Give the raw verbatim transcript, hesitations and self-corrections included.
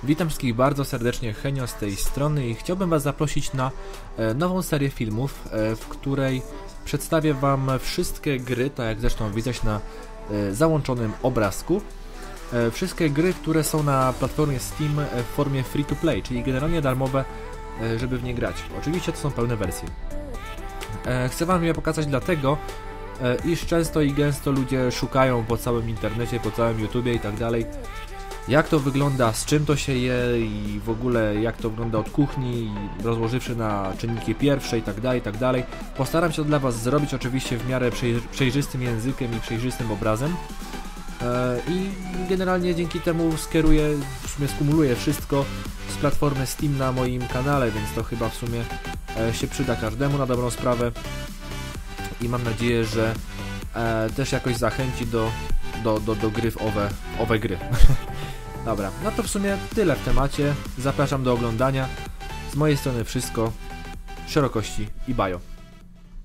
Witam wszystkich bardzo serdecznie, Henio z tej strony i chciałbym Was zaprosić na e, nową serię filmów, e, w której przedstawię Wam wszystkie gry, tak jak zresztą widać na e, załączonym obrazku. E, wszystkie gry, które są na platformie Steam e, w formie free to play, czyli generalnie darmowe, e, żeby w nie grać. Oczywiście to są pełne wersje. E, chcę Wam je pokazać dlatego, e, iż często i gęsto ludzie szukają po całym internecie, po całym YouTubie i tak dalej, jak to wygląda, z czym to się je i w ogóle jak to wygląda od kuchni, rozłożywszy na czynniki pierwsze i tak dalej, i tak dalej. Postaram się to dla Was zrobić oczywiście w miarę przejrzystym językiem i przejrzystym obrazem. I generalnie dzięki temu skieruję, w sumie skumuluję wszystko z platformy Steam na moim kanale, więc to chyba w sumie się przyda każdemu na dobrą sprawę. I mam nadzieję, że też jakoś zachęci do, do, do, do gry w owe, owe gry. Dobra, no to w sumie tyle w temacie. Zapraszam do oglądania. Z mojej strony wszystko. Szerokości i bajo.